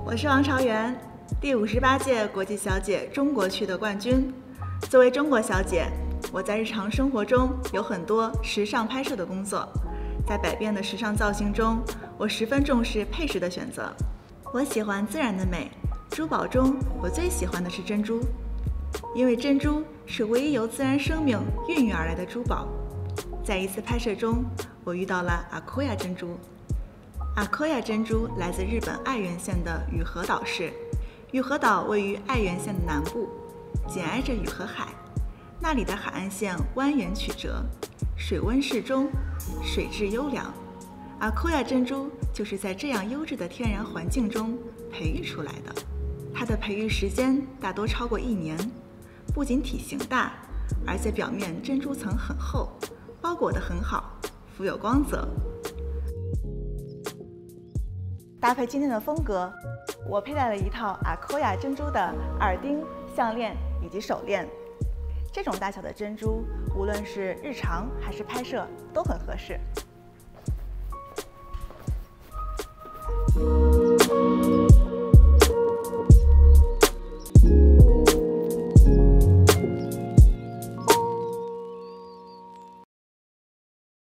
我是王朝元，第58届国际小姐中国区的冠军。作为中国小姐，我在日常生活中有很多时尚拍摄的工作。在百变的时尚造型中，我十分重视配饰的选择。我喜欢自然的美，珠宝中我最喜欢的是珍珠，因为珍珠是唯一由自然生命孕育而来的珠宝。在一次拍摄中，我遇到了Akoya珍珠。Akoya珍珠来自日本爱媛县的宇和岛市。宇和岛位于爱媛县的南部，紧挨着宇和海。那里的海岸线蜿蜒曲折，水温适中，水质优良。Akoya珍珠就是在这样优质的天然环境中培育出来的。它的培育时间大多超过1年，不仅体型大，而且表面珍珠层很厚，包裹得很好，富有光泽。搭配今天的风格，我佩戴了一套Akoya珍珠的耳钉、项链以及手链。这种大小的珍珠，无论是日常还是拍摄都很合适。